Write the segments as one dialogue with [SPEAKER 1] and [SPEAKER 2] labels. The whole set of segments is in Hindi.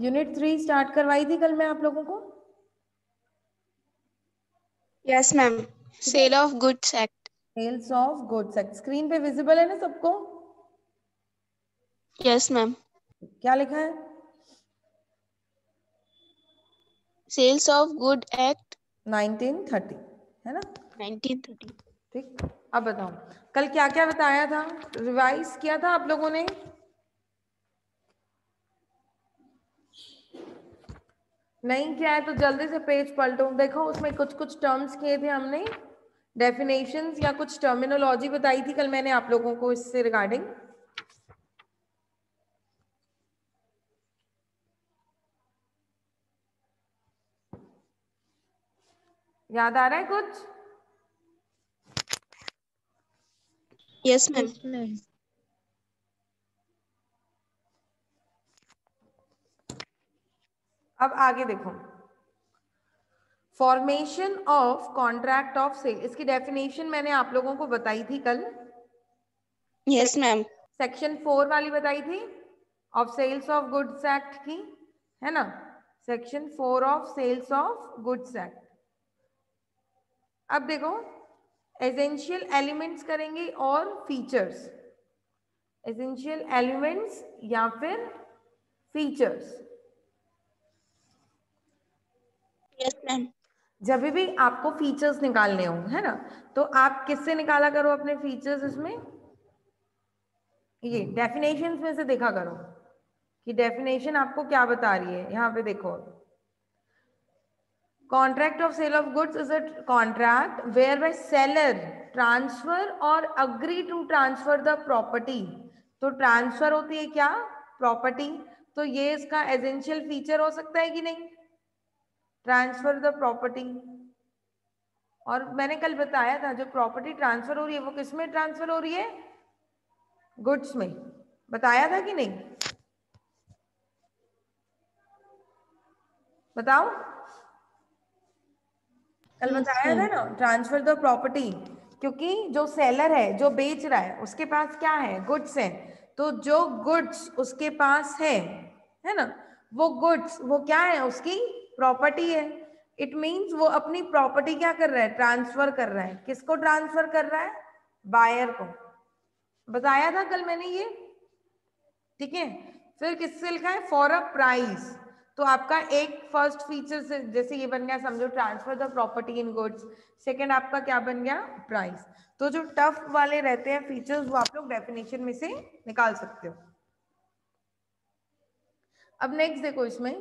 [SPEAKER 1] यूनिट 3 स्टार्ट करवाई थी कल मैं आप लोगों को।
[SPEAKER 2] Yes ma'am. Sale of goods act.
[SPEAKER 1] Sales of goods act screen पे विजिबल है ना सबको?
[SPEAKER 2] Yes ma'am.
[SPEAKER 1] क्या लिखा है?
[SPEAKER 2] सेल्स ऑफ गुड एक्ट
[SPEAKER 1] 1930 है ना?
[SPEAKER 2] 1930।
[SPEAKER 1] ठीक, अब बताओ कल क्या क्या बताया था, रिवाइज किया था आप लोगों ने? नहीं किया है तो जल्दी से पेज पलटो। देखो उसमें कुछ कुछ टर्म्स किए थे हमने, डेफिनेशंस या कुछ टर्मिनोलॉजी बताई थी कल मैंने आप लोगों को इससे रिगार्डिंग। याद आ रहा है कुछ?
[SPEAKER 2] Yes ma'am.
[SPEAKER 1] अब आगे देखो, formation of contract of sale, इसकी डेफिनेशन मैंने आप लोगों को बताई थी कल।
[SPEAKER 2] Yes ma'am.
[SPEAKER 1] सेक्शन 4 वाली बताई थी of sales of goods act की, है ना? Section 4 of sales of goods act. अब देखो एसेंशियल एलिमेंट्स करेंगे और फीचर्स, एसेंशियल एलिमेंट्स या फिर फीचर्स।
[SPEAKER 2] Yes ma'am.
[SPEAKER 1] जब भी आपको फीचर्स निकालने हो, है ना, तो आप किससे निकाला करो अपने फीचर्स? इसमें ये डेफिनेशंस में से देखा करो कि डेफिनेशन आपको क्या बता रही है। यहाँ पे देखो, contract of sale of goods is a contract where by seller transfer और agree to transfer the property. तो ट्रांसफर होती है क्या? प्रॉपर्टी। तो ये इसका एसेंशियल फीचर हो सकता है कि नहीं? Transfer the property. और मैंने कल बताया था जो प्रॉपर्टी ट्रांसफर हो रही है वो किस में ट्रांसफर हो रही है? गुड्स में। बताया था कि नहीं? बताओ, कल बताया था ना, ट्रांसफर द प्रॉपर्टी। क्योंकि जो सेलर है, जो बेच रहा है, उसके पास क्या है? गुड्स है। तो जो गुड्स उसके पास है ना, वो गुड्स वो क्या है? उसकी प्रॉपर्टी है। इट मींस वो अपनी प्रॉपर्टी क्या कर रहा है? ट्रांसफर कर रहा है। किसको ट्रांसफर कर रहा है? बायर को। बताया था कल मैंने ये, ठीक है? फिर किससे लिखा है? For a price. तो आपका एक फर्स्ट फीचर से जैसे ये बन गया, समझो transfer the property in goods. Second आपका क्या बन गया? प्राइस। तो जो टफ वाले रहते हैं फीचर्स वो आप लोग डेफिनेशन में से निकाल सकते हो। अब नेक्स्ट देखो, इसमें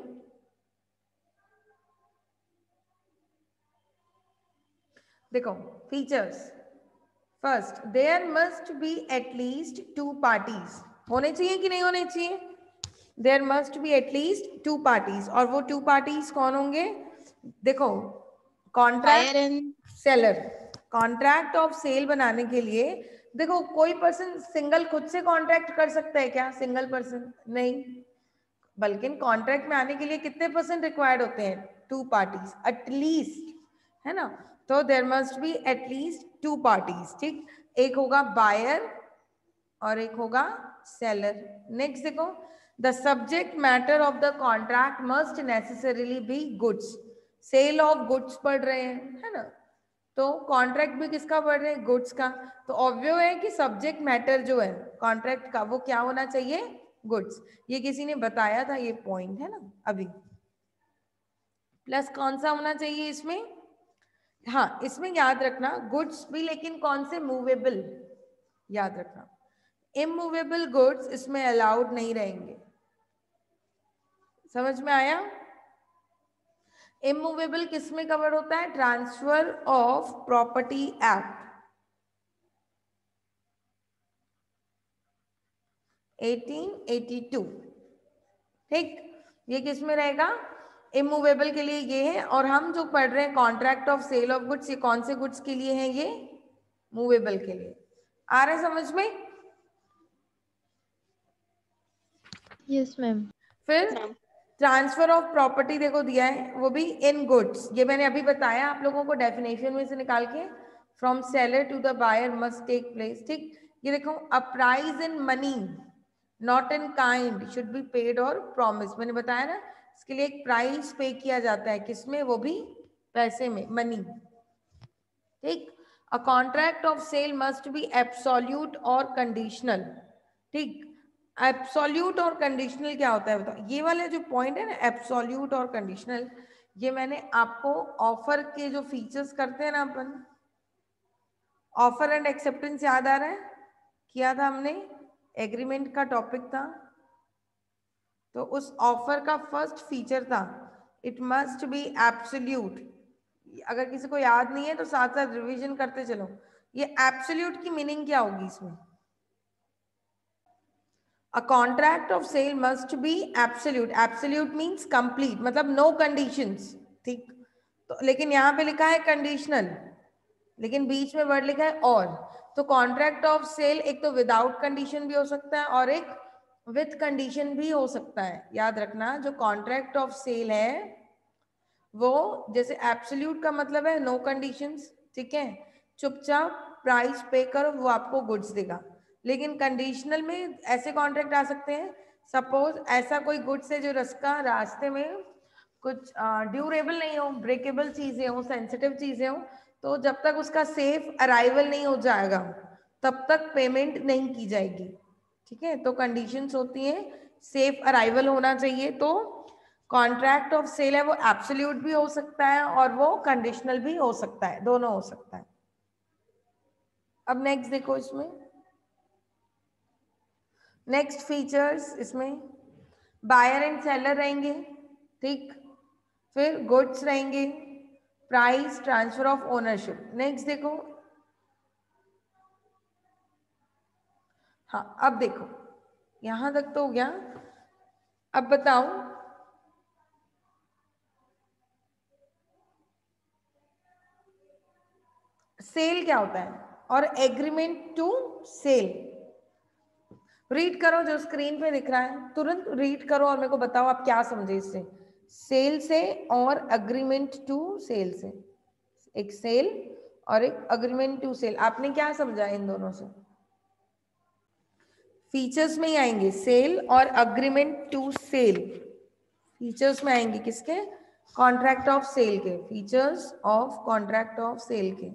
[SPEAKER 1] देखो features. First, there must be at least 2 parties. होने चाहिए कि नहीं होने चाहिए? There must be at least 2 parties. और वो 2 पार्टीज कौन होंगे? देखो,
[SPEAKER 2] buyer
[SPEAKER 1] contract
[SPEAKER 2] and
[SPEAKER 1] seller. Contract of sale बनाने के लिए देखो, कोई पर्सन सिंगल खुद से कॉन्ट्रैक्ट कर सकता है क्या? सिंगल पर्सन नहीं, बल्कि कॉन्ट्रैक्ट में आने के लिए कितने पर्सन रिक्वायर्ड होते हैं? 2 पार्टीज एटलीस्ट, है ना? तो there must be at least 2 parties. ठीक, एक होगा बायर और एक होगा सेलर। नेक्स्ट देखो, the subject matter of the contract must necessarily be goods. Sale of goods पढ़ रहे हैं, है ना? तो कॉन्ट्रैक्ट भी किसका पढ़ रहे हैं? गुड्स का। तो ऑब्वियस है कि सब्जेक्ट मैटर जो है कॉन्ट्रैक्ट का वो क्या होना चाहिए? गुड्स। ये किसी ने बताया था ये पॉइंट, है ना? अभी प्लस कौन सा होना चाहिए इसमें? हाँ, इसमें याद रखना गुड्स भी, लेकिन कौन से? मूवेबल। याद रखना इमूवेबल गुड्स इसमें अलाउड नहीं रहेंगे। समझ में आया? इमूवेबल किस में कवर होता है? Transfer of property act 1882। ठीक, ये किस में रहेगा? इमूवेबल के लिए ये है। और हम जो पढ़ रहे हैं contract of sale of goods, ये कौन से गुड्स के लिए है? ये मूवेबल के लिए। आ रहा है समझ में?
[SPEAKER 3] Yes ma'am.
[SPEAKER 1] फिर ट्रांसफर ऑफ प्रॉपर्टी देखो दिया है, वो भी इन गुड्स। ये मैंने अभी बताया आप लोगों को डेफिनेशन में से निकाल के, from seller to the buyer must take place. ठीक, ये देखो, a price in money not in kind, should be paid और प्रॉमिस। मैंने बताया ना, इसके लिए एक प्राइस पे किया जाता है, किसमें, वो भी पैसे में, मनी। ठीक। A contract of sale must be absolute और कंडीशनल। ठीक। एब्सोल्यूट और कंडीशनल क्या होता है बताओ? ये वाले जो पॉइंट है ना, एब्सोल्यूट और कंडीशनल, ये मैंने आपको ऑफर के जो फीचर्स करते हैं ना अपन, ऑफर एंड एक्सेप्टेंस याद आ रहा है, किया था हमने, एग्रीमेंट का टॉपिक था। तो उस ऑफर का फर्स्ट फीचर था, इट मस्ट बी एब्सोल्यूट। अगर किसी को याद नहीं है तो साथ साथ रिवीजन करते चलो। ये एब्सोल्यूट की मीनिंग क्या होगी इसमें? A contract of sale must be absolute. Absolute means complete, मतलब नो कंडीशंस। ठीक। तो लेकिन यहाँ पे लिखा है कंडीशनल, लेकिन बीच में वर्ड लिखा है और। तो कॉन्ट्रैक्ट ऑफ सेल एक तो विदाउट कंडीशन भी हो सकता है और एक विथ कंडीशन भी हो सकता है। याद रखना, जो कॉन्ट्रैक्ट ऑफ सेल है वो, जैसे एब्सोल्यूट का मतलब है नो कंडीशंस, ठीक है, चुपचाप प्राइस पे करो वो आपको गुड्स देगा। लेकिन कंडीशनल में ऐसे कॉन्ट्रैक्ट आ सकते हैं, सपोज ऐसा कोई गुड्स है जो रास्ते में कुछ ड्यूरेबल नहीं हो, ब्रेकेबल चीजें हो, सेंसिटिव चीजें हो, तो जब तक उसका सेफ अराइवल नहीं हो जाएगा तब तक पेमेंट नहीं की जाएगी। ठीक है, तो कंडीशंस होती हैं, सेफ अराइवल होना चाहिए। तो कॉन्ट्रैक्ट ऑफ सेल है वो एब्सोल्यूट भी हो सकता है और वो कंडीशनल भी हो सकता है, दोनों हो सकता है। अब नेक्स्ट देखो, इसमें नेक्स्ट फीचर्स, इसमें बायर एंड सेलर रहेंगे। ठीक। फिर गुड्स रहेंगे, price, transfer of ownership. Next देखो, हाँ अब देखो, यहां तक तो हो गया। अब बताओ, सेल क्या होता है और एग्रीमेंट टू सेल। रीड करो, जो स्क्रीन पे दिख रहा है तुरंत रीड करो और मेरे को बताओ आप क्या समझे इससे, सेल से और अग्रीमेंट टू सेल से। एक सेल और एक अग्रीमेंट टू सेल, आपने क्या समझा इन दोनों से? फीचर्स में ही आएंगे, सेल और अग्रीमेंट टू सेल फीचर्स में आएंगे, किसके? कॉन्ट्रैक्ट ऑफ सेल के, features of contract of sale के।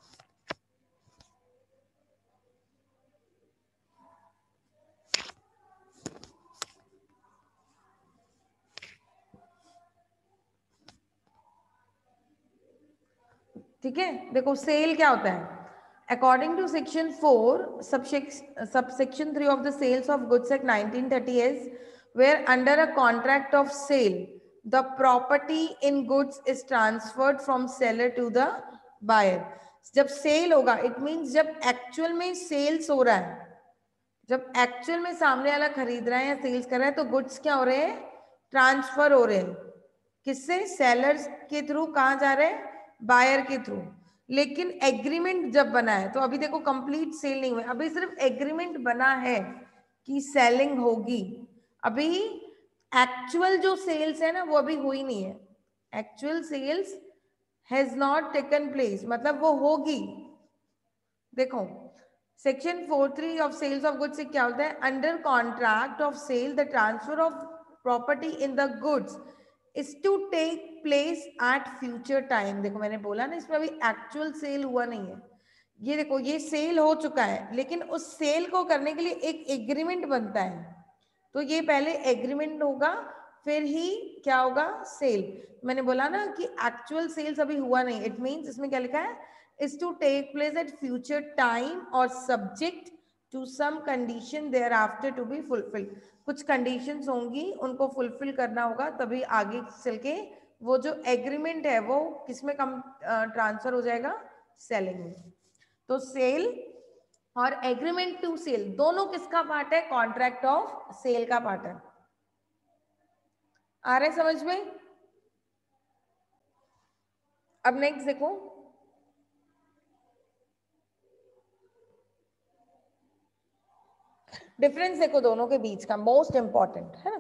[SPEAKER 1] ठीक है, देखो सेल क्या होता है। According to section 4 subsection 3 of the sales of goods act 1930 is where under a contract of sale the property in goods is transferred from seller to the buyer. जब सेल होगा, इट मीन्स जब एक्चुअल में सेल्स हो रहा है, जब एक्चुअल में सामने वाला खरीद रहा है या सेल्स कर रहा है, तो गुड्स क्या हो रहे हैं? ट्रांसफर हो रहे हैं। किससे? सेलर्स के थ्रू। कहाँ जा रहे हैं? बायर के थ्रू। लेकिन एग्रीमेंट जब बना है, तो अभी देखो कंप्लीट सेल नहीं हुई, अभी सिर्फ एग्रीमेंट बना है कि सेलिंग होगी। अभी एक्चुअल जो सेल्स है ना वो अभी हुई नहीं है, actual sales has not taken place, मतलब वो होगी। देखो section 4(3) of sales of goods से क्या होता है? Under contract of sale the transfer of property in the goods is to take place at future time. देखो मैंने बोला ना, इसमें अभी एक्चुअल सेल हुआ नहीं है। ये देखो, ये सेल हो चुका है, लेकिन उस सेल को करने के लिए एक एग्रीमेंट बनता है। तो ये पहले एग्रीमेंट होगा, फिर ही क्या होगा? सेल। मैंने बोला ना कि एक्चुअल सेल्स अभी हुआ नहीं, इट मीन्स इसमें क्या लिखा है? is to take place at future time or subject to some condition thereafter to be fulfilled। कुछ conditions होंगी, उनको fulfill करना होगा, तभी आगे चल के वो जो agreement है वो किसमें कम ट्रांसफर हो जाएगा? सेलिंग में। तो सेल और एग्रीमेंट टू सेल दोनों किसका पार्ट है? कॉन्ट्रैक्ट ऑफ सेल का पार्ट है। आ रहे समझ में? अब नेक्स्ट देखो, डिफरेंस देखो दोनों के बीच का, मोस्ट इंपॉर्टेंट है ना।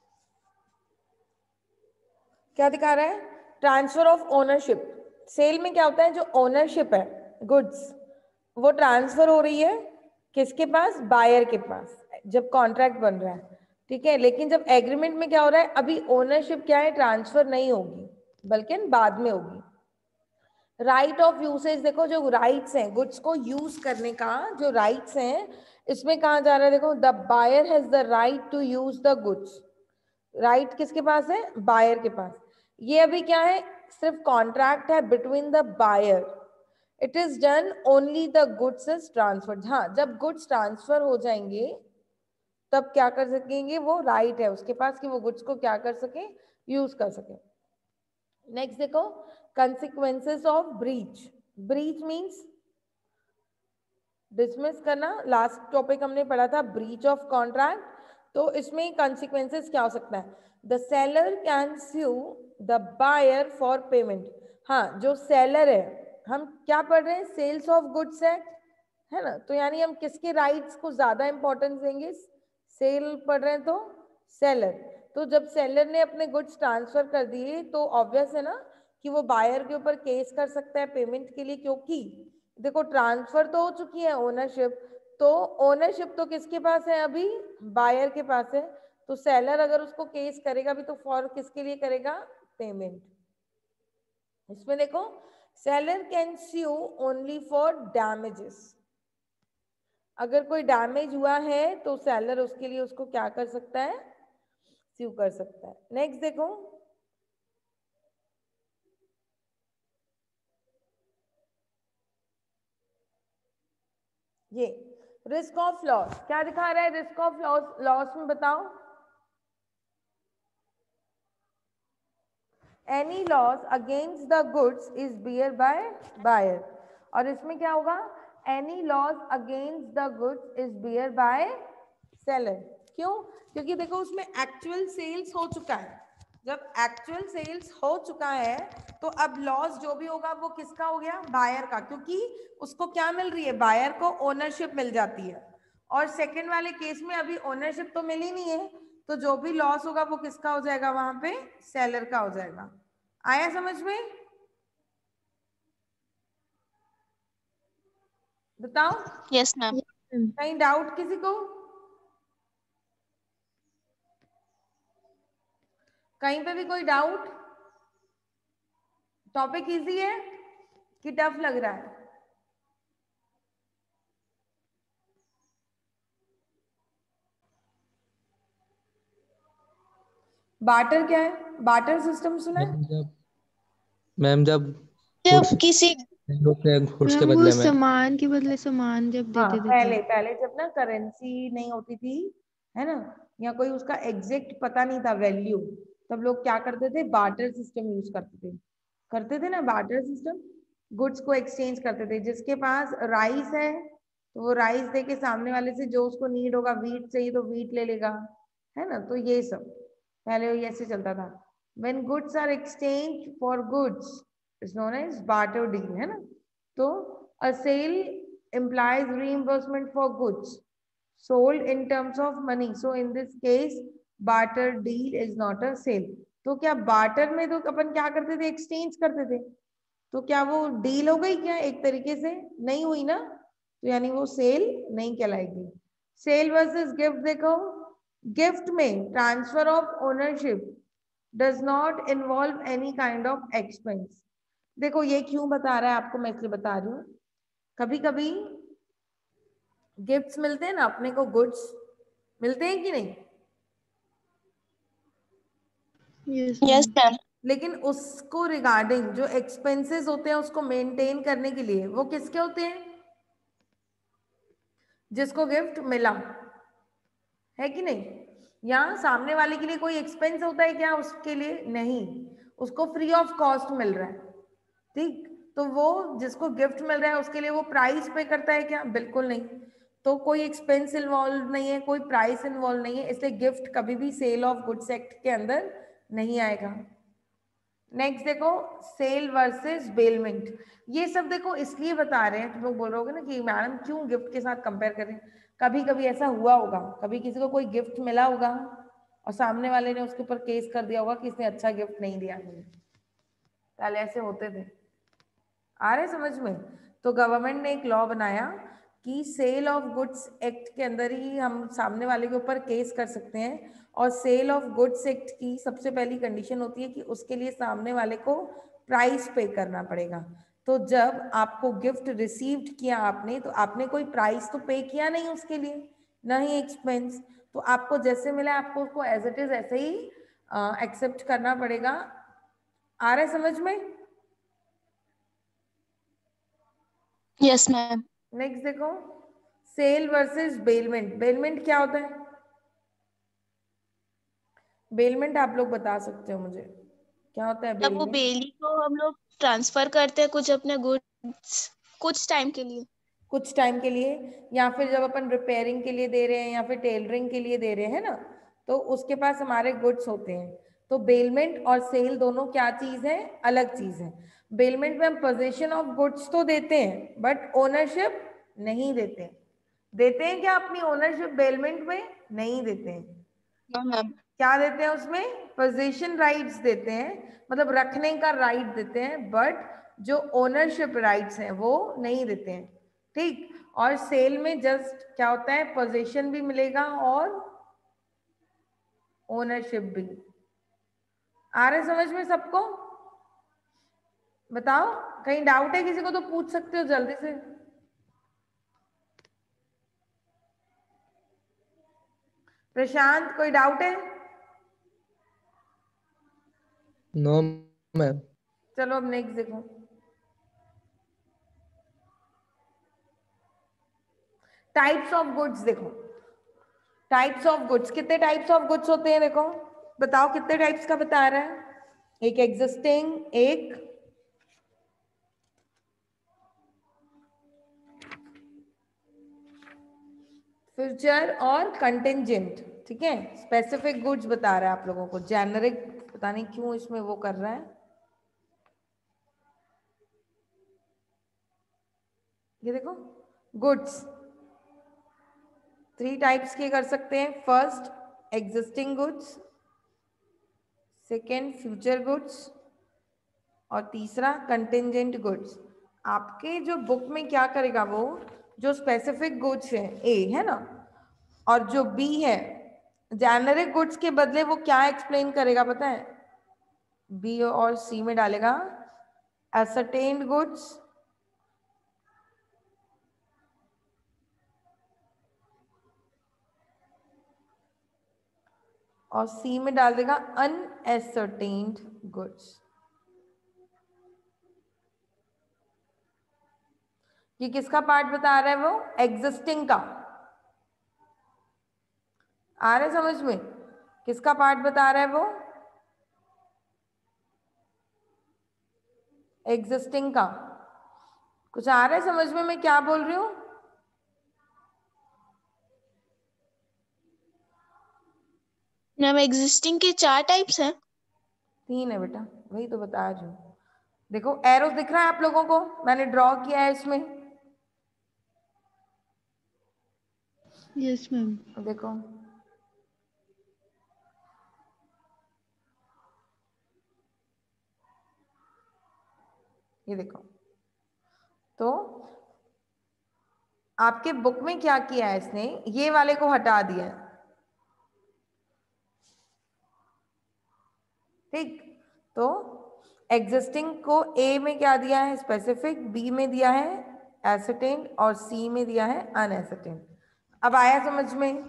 [SPEAKER 1] क्या दिखा रहा है? Transfer of ownership. सेल में क्या होता है? जो ओनरशिप है गुड्स वो ट्रांसफर हो रही है किसके पास? बायर के पास, जब कॉन्ट्रैक्ट बन रहा है, ठीक है। लेकिन जब एग्रीमेंट में क्या हो रहा है, अभी ओनरशिप क्या है, ट्रांसफर नहीं होगी, बल्कि बाद में होगी। राइट ऑफ यूसेज, देखो जो राइट्स हैं गुड्स को यूज करने का, जो राइट्स हैं, इसमें कहा जा रहा है, देखो the buyer has the right to use the goods. Right किसके पास है? बायर के पास। ये अभी क्या है, सिर्फ कॉन्ट्रैक्ट है between the buyer. It is done only the goods is transferred. हाँ, जब गुड्स ट्रांसफर हो जाएंगे तब क्या कर सकेंगे, वो राइट है उसके पास कि वो गुड्स को क्या कर सके, यूज कर सके। नेक्स्ट देखो, consequences of breach. Breach means dismiss करना। लास्ट टॉपिक हमने पढ़ा था ब्रीच ऑफ कॉन्ट्रैक्ट। तो इसमें कंसिक्वेंसेस क्या हो सकता है? The seller can sue the buyer for payment. हाँ, जो सेलर है, हम क्या पढ़ रहे हैं, सेल्स ऑफ गुड्स एक्ट, है ना, तो यानी हम किसके राइट्स को ज्यादा इंपॉर्टेंस देंगे, सेल पढ़ रहे हैं तो सेलर। तो जब सेलर ने अपने गुड्स ट्रांसफर कर दिए तो ऑब्वियस है ना कि वो बायर के ऊपर केस कर सकता है पेमेंट के लिए, क्योंकि देखो ट्रांसफर तो हो चुकी है ओनरशिप, तो ओनरशिप तो किसके पास है अभी, बायर के पास है। तो सेलर अगर उसको केस करेगा भी तो फॉर किसके लिए करेगा, पेमेंट। इसमें देखो, seller can sue only for damages. अगर कोई डैमेज हुआ है तो सेलर उसके लिए उसको क्या कर सकता है, स्यू कर सकता है। नेक्स्ट देखो, ये रिस्क ऑफ लॉस क्या दिखा रहा है, रिस्क ऑफ लॉस, लॉस में बताओ। Any loss against the goods is bear by buyer. और इसमें क्या होगा, any loss against the goods is bear by seller. क्यों? क्योंकि देखो उसमें एक्चुअल सेल्स हो चुका है। जब एक्चुअल सेल्स हो चुका है तो अब लॉस जो भी होगा वो किसका हो गया, बायर का, क्योंकि उसको क्या मिल रही है, बायर को ओनरशिप मिल जाती है। और सेकंड वाले केस में अभी ओनरशिप तो मिली नहीं है, तो जो भी लॉस होगा वो किसका हो जाएगा, वहां पे सेलर का हो जाएगा। आया समझ में? बताओ,
[SPEAKER 2] Yes, ma'am.
[SPEAKER 3] Yes, ma'am.
[SPEAKER 1] कहीं डाउट किसी को? कहीं पे भी कोई डाउट? टॉपिक इजी है कि टफ लग रहा है? बार्टर क्या है, बार्टर सिस्टम सुना है?
[SPEAKER 4] मैम जब
[SPEAKER 2] जब
[SPEAKER 4] गुड्स
[SPEAKER 2] किसी
[SPEAKER 4] होते हैं गुड्स के
[SPEAKER 3] मैम वो
[SPEAKER 4] बदले में,
[SPEAKER 3] सामान के बदले सामान जब
[SPEAKER 1] हाँ,
[SPEAKER 3] देते थे
[SPEAKER 1] पहले
[SPEAKER 3] तब।
[SPEAKER 1] पहले जब ना करेंसी नहीं होती थी, है ना, या कोई उसका एग्जैक्ट पता नहीं था वैल्यू, तब लोग क्या करते थे, बार्टर सिस्टम यूज करते थे ना, बार्टर सिस्टम। गुड्स को एक्सचेंज करते थे, जिसके पास राइस है तो वो राइस दे के सामने वाले से, जो उसको नीड होगा, वीट चाहिए तो वीट ले लेगा, है ना। तो ये सब पहले ये ऐसे चलता था। When goods are exchange for goods is known as barter deal, है ना। तो a sale implies reimbursement for goods sold in terms of money. So in this case, barter deal is not a sale. तो क्या बार्टर में तो अपन क्या करते थे, एक्सचेंज करते थे, तो क्या वो डील हो गई क्या, एक तरीके से नहीं हुई ना, तो यानी वो सेल नहीं कहलाएगी। सेल वर्सेस गिफ्ट देखो, गिफ्ट में transfer of ownership does not involve any kind of expense. देखो ये क्यों बता रहा है आपको, मैं इसलिए बता रही हूँ, कभी कभी गिफ्ट्स मिलते हैं ना अपने को, गुड्स मिलते हैं कि नहीं,
[SPEAKER 3] Yes,
[SPEAKER 2] Yes,
[SPEAKER 3] ma'am.
[SPEAKER 2] ma'am.
[SPEAKER 1] लेकिन उसको रिगार्डिंग जो एक्सपेंसेस होते हैं उसको मेंटेन करने के लिए वो किसके होते हैं, जिसको गिफ्ट मिला, है कि नहीं। या सामने वाले के लिए कोई एक्सपेंस होता है क्या, उसके लिए नहीं, उसको फ्री ऑफ कॉस्ट मिल रहा है, ठीक। तो वो जिसको गिफ्ट मिल रहा है उसके लिए वो प्राइस पे करता है क्या, बिल्कुल नहीं। तो कोई एक्सपेंस इन्वॉल्व नहीं है, कोई प्राइस इन्वॉल्व नहीं है, इसलिए गिफ्ट कभी भी सेल ऑफ गुड्स एक्ट के अंदर नहीं आएगा। नेक्स्ट देखो, सेल वर्सेस बेलमेंट। ये सब देखो इसलिए बता रहे हैं, तुम लोग बोल रहे होगे ना कि मैडम क्यों गिफ्ट के साथ कंपेयर कर रहे हैं। कभी कभी ऐसा हुआ होगा, कभी किसी को कोई गिफ्ट मिला होगा और सामने वाले ने उसके ऊपर केस कर दिया होगा कि इसने अच्छा गिफ्ट नहीं दिया मुझे। पहले ऐसे होते थे, आ रहे समझ में। तो गवर्नमेंट ने एक लॉ बनाया कि सेल ऑफ गुड्स एक्ट के अंदर ही हम सामने वाले के ऊपर केस कर सकते हैं, और सेल ऑफ गुड्स एक्ट की सबसे पहली कंडीशन होती है कि उसके लिए सामने वाले को प्राइस पे करना पड़ेगा। तो जब आपको गिफ्ट रिसीव्ड किया आपने, तो आपने कोई प्राइस तो पे किया नहीं उसके लिए, ना ही एक्सपेंस, तो आपको जैसे मिला आपको उसको एज इट इज ऐसे ही एक्सेप्ट करना पड़ेगा। आ रहा है समझ में?
[SPEAKER 2] Yes, ma'am.
[SPEAKER 1] नेक्स्ट देखो, सेल वर्सेस बेलमेंट। बेलमेंट क्या होता है? बेलमेंट आप लोग बता सकते हो मुझे, क्या होता है
[SPEAKER 2] तब वो
[SPEAKER 1] बेलमेंट?
[SPEAKER 2] बेली को हम लोग ट्रांसफर करते हैं कुछ अपने गुड्स कुछ टाइम के लिए।
[SPEAKER 1] कुछ टाइम के लिए, या फिर जब अपन रिपेयरिंग के लिए दे रहे हैं या फिर टेलरिंग के लिए दे रहे हैं ना, तो उसके पास हमारे गुड्स होते हैं। तो बेलमेंट और सेल दोनों क्या चीज है? अलग चीज है। बेलमेंट में हम पोजीशन ऑफ गुड्स तो देते हैं बट ओनरशिप नहीं देते हैं। देते हैं क्या अपनी ओनरशिप बेलमेंट में? नहीं देते हैं।
[SPEAKER 2] हाँ मैम।
[SPEAKER 1] क्या देते हैं उसमें? पोजीशन राइट्स देते हैं, मतलब रखने का राइट देते हैं, बट जो ओनरशिप राइट्स हैं वो नहीं देते हैं। ठीक। और सेल में जस्ट क्या होता है? पोजीशन भी मिलेगा और ओनरशिप भी। आ रहा है समझ में सबको? बताओ, कहीं डाउट है किसी को तो पूछ सकते हो जल्दी से। प्रशांत, कोई डाउट है?
[SPEAKER 4] No ma'am.
[SPEAKER 1] चलो अब नेक्स्ट देखो। टाइप्स ऑफ गुड्स देखो। टाइप्स ऑफ गुड्स, कितने टाइप्स ऑफ गुड्स होते हैं देखो, बताओ कितने टाइप्स का बता रहा है? एक एग्जिस्टिंग, एक फ्यूचर और कंटिंजेंट। ठीक है, स्पेसिफिक गुड्स बता रहा है आप लोगों को, जेनरिक पता नहीं क्यों इसमें वो कर रहा है। ये देखो, गुड्स 3 टाइप्स के कर सकते हैं। First existing goods, second future goods, और तीसरा कंटिंजेंट गुड्स। आपके जो बुक में क्या करेगा वो, जो स्पेसिफिक गुड्स है ए है ना, और जो बी है जेनरिक गुड्स के बदले वो क्या एक्सप्लेन करेगा पता है? बी और सी में डालेगा एसरटेन्ड गुड्स और सी में डाल देगा अनएसरटेन्ड गुड्स। ये किसका पार्ट बता रहा है? वो एग्जिस्टिंग का। आ रहा है समझ में? किसका पार्ट बता रहा है वो? एग्जिस्टिंग का। कुछ आ रहा है समझ में मैं क्या बोल रही हूँ?
[SPEAKER 2] मैम एग्जिस्टिंग के 4 टाइप्स हैं।
[SPEAKER 1] 3 है बेटा, वही तो बता रही हूँ। देखो एरो दिख रहा है आप लोगों को, मैंने ड्रॉ किया है इसमें।
[SPEAKER 3] Yes ma'am.
[SPEAKER 1] देखो ये देखो, तो आपके बुक में क्या किया है इसने, ये वाले को हटा दिया है। ठीक, तो एग्जिस्टिंग को ए में क्या दिया है? स्पेसिफिक, बी में दिया है एसरटेन्ड, और सी में दिया है अनएसरटेन्ड। अब आया समझ में?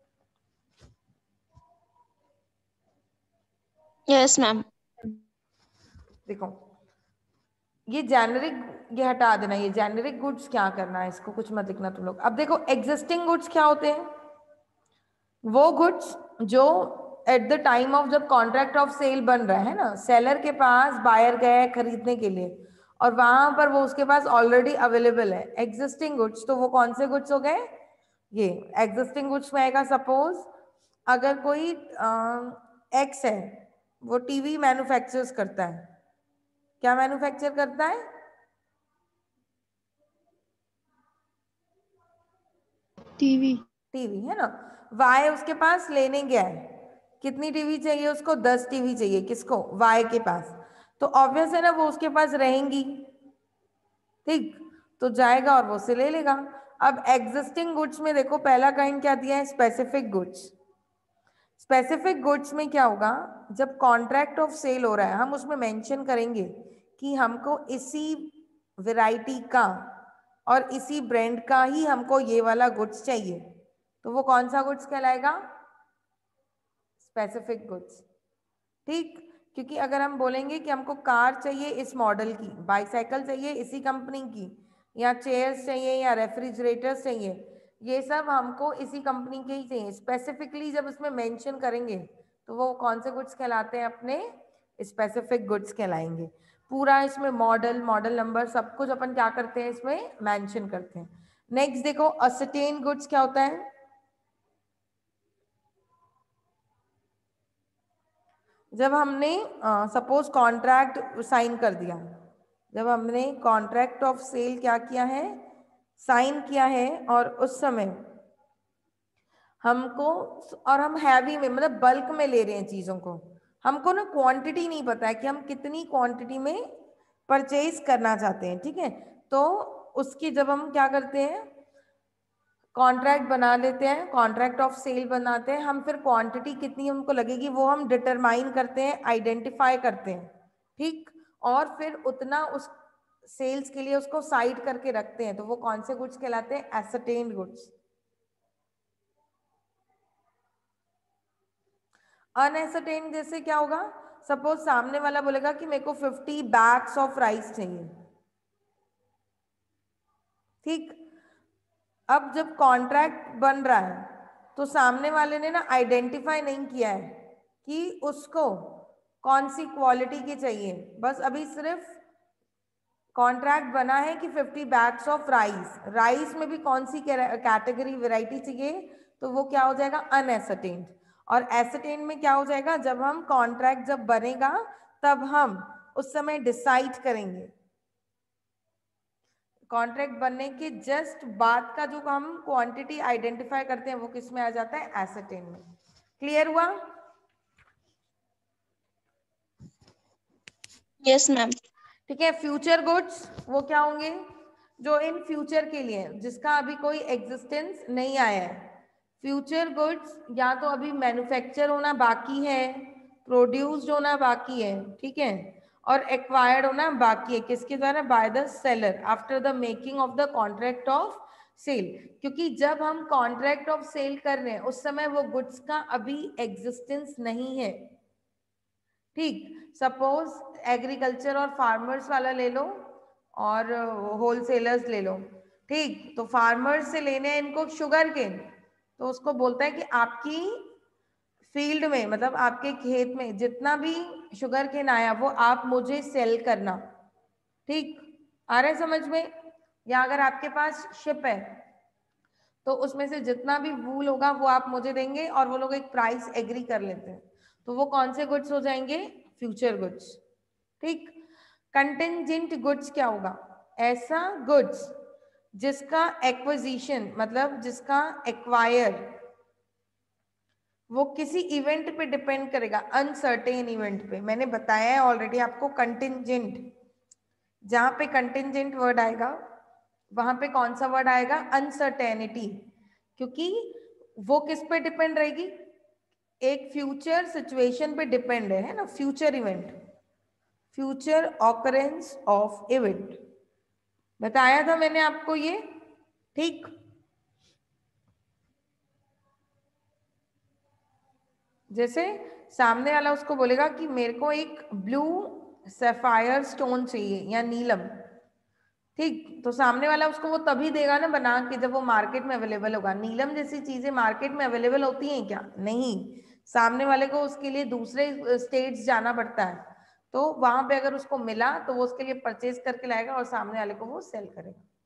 [SPEAKER 2] Yes ma'am.
[SPEAKER 1] देखो ये जेनरिक, ये हटा देना, ये जेनरिक गुड्स क्या करना है, इसको कुछ मत लिखना तुम लोग। अब देखो एग्जिस्टिंग गुड्स क्या होते हैं? वो गुड्स जो एट द टाइम ऑफ जब कॉन्ट्रैक्ट ऑफ सेल बन रहा है ना, सेलर के पास बायर गया है खरीदने के लिए और वहां पर वो उसके पास ऑलरेडी अवेलेबल है एग्जिस्टिंग गुड्स, तो वो कौन से गुड्स हो गए? ये एग्जिस्टिंग गुड्स में आएगा। सपोज अगर कोई एक्स है, वो टीवी मैन्युफैक्चर्स करता है। क्या मैन्युफैक्चर करता है?
[SPEAKER 3] टीवी।
[SPEAKER 1] टीवी है ना। वाई उसके पास लेने गया है, कितनी टीवी चाहिए उसको? 10 टीवी चाहिए। किसको? वाई के पास। तो ऑब्वियस है ना वो उसके पास रहेंगी। ठीक, तो जाएगा और वो से ले लेगा। अब एग्जिस्टिंग गुड्स में देखो पहला काइंड क्या दिया है, स्पेसिफिक गुड्स। स्पेसिफिक गुड्स में क्या होगा, जब कॉन्ट्रैक्ट ऑफ सेल हो रहा है हम उसमें मेंशन करेंगे कि हमको इसी वैरायटी का और इसी ब्रांड का ही हमको ये वाला गुड्स चाहिए, तो वो कौन सा गुड्स कहलाएगा, स्पेसिफिक गुड्स। ठीक, क्योंकि अगर हम बोलेंगे कि हमको कार चाहिए इस मॉडल की, बाईसाइकिल चाहिए इसी कंपनी की, या चेयर्स चाहिए या रेफ्रिजरेटर्स चाहिए, ये सब हमको इसी कंपनी के ही चाहिए, स्पेसिफिकली जब उसमें मेंशन करेंगे तो वो कौन से गुड्स कहलाते हैं, अपने स्पेसिफिक गुड्स कहलाएंगे। पूरा इसमें मॉडल, मॉडल नंबर, सब कुछ अपन क्या करते हैं इसमें मेंशन करते हैं। नेक्स्ट देखो असर्टेन गुड्स क्या होता है। जब हमने सपोज कॉन्ट्रैक्ट साइन कर दिया, जब हमने कॉन्ट्रैक्ट ऑफ सेल क्या किया है, साइन किया है, और उस समय हमको, और हम हैवी में मतलब बल्क में ले रहे हैं चीज़ों को, हमको ना क्वांटिटी नहीं पता है कि हम कितनी क्वांटिटी में परचेज करना चाहते हैं, ठीक है, तो उसकी जब हम क्या करते हैं, कॉन्ट्रैक्ट बना लेते हैं, कॉन्ट्रैक्ट ऑफ सेल बनाते हैं हम, फिर क्वांटिटी कितनी हमको लगेगी वो हम डिटरमाइन करते हैं, आइडेंटिफाई करते हैं, ठीक, और फिर उतना उस सेल्स के लिए उसको साइड करके रखते हैं, तो वो कौन से गुड्स कहलाते हैं, एसर्टेन्ड गुड्स। अनएसर्टेन जैसे क्या होगा, सपोज सामने वाला बोलेगा कि मेरे को 50 बैग्स ऑफ राइस चाहिए, ठीक, अब जब कॉन्ट्रैक्ट बन रहा है तो सामने वाले ने ना आइडेंटिफाई नहीं किया है कि उसको कौन सी क्वालिटी की चाहिए, बस अभी सिर्फ कॉन्ट्रैक्ट बना है कि 50 बैग्स ऑफ राइस, राइस में भी कौन सी कैटेगरी वैरायटी चाहिए, तो वो क्या हो जाएगा, अनएसर्टेन्ड। और एसर्टेन्ड में क्या हो जाएगा, जब हम कॉन्ट्रैक्ट जब बनेगा तब हम उस समय डिसाइड करेंगे, कॉन्ट्रैक्ट बनने के जस्ट बाद का जो हम क्वांटिटी आइडेंटिफाई करते हैं वो किस में आ जाता है, एसर्टेन में। क्लियर हुआ?
[SPEAKER 2] Yes ma'am.
[SPEAKER 1] ठीक है, फ्यूचर गुड्स वो क्या होंगे, जो इन फ्यूचर के लिए, जिसका अभी कोई एग्जिस्टेंस नहीं आया है। फ्यूचर गुड्स या तो अभी मैन्युफैक्चर होना बाकी है, प्रोड्यूस्ड होना बाकी है, ठीक है, और एक्वायर्ड होना बाकी है, किसके द्वारा, by the seller after the making of the contract of sale. क्योंकि जब हम कॉन्ट्रैक्ट ऑफ सेल कर रहे हैं उस समय वो गुड्स का अभी एग्जिस्टेंस नहीं है, ठीक। सपोज एग्रीकल्चर और फार्मर्स वाला ले लो और होलसेलर्स ले लो, ठीक, तो फार्मर्स से लेने हैं इनको शुगर केन, तो उसको बोलता है कि आपकी फील्ड में, मतलब आपके खेत में जितना भी शुगर केन आया वो आप मुझे सेल करना, ठीक, आ रहा है समझ में। या अगर आपके पास शिप है तो उसमें से जितना भी वूल होगा वो आप मुझे देंगे और वो लोग एक प्राइस एग्री कर लेते हैं, तो वो कौन से गुड्स हो जाएंगे, फ्यूचर गुड्स, ठीक। कंटिंजेंट गुड्स क्या होगा, ऐसा गुड्स जिसका एक्विजिशन मतलब जिसका एक्वायर वो किसी इवेंट पे डिपेंड करेगा, अनसर्टेन इवेंट पे। मैंने बताया है ऑलरेडी आपको, कंटिंजेंट, जहां पे कंटिंजेंट वर्ड आएगा वहां पे कौन सा वर्ड आएगा, अनसर्टेनिटी, क्योंकि वो किस पे डिपेंड रहेगी, एक फ्यूचर सिचुएशन पे डिपेंड है ना, future event, future occurrence of event, बताया था मैंने आपको ये, ठीक। जैसे सामने वाला उसको बोलेगा कि मेरे को एक ब्लू सैफायर स्टोन चाहिए या नीलम, ठीक, तो सामने वाला उसको वो तभी देगा ना बना के जब वो मार्केट में अवेलेबल होगा। नीलम जैसी चीजें मार्केट में अवेलेबल होती हैं क्या, नहीं, सामने वाले को उसके लिए दूसरे स्टेट्स जाना पड़ता है, तो वहां पे अगर उसको मिला तो वो उसके लिए परचेज करके लाएगा और सामने वाले को वो सेल करेगा।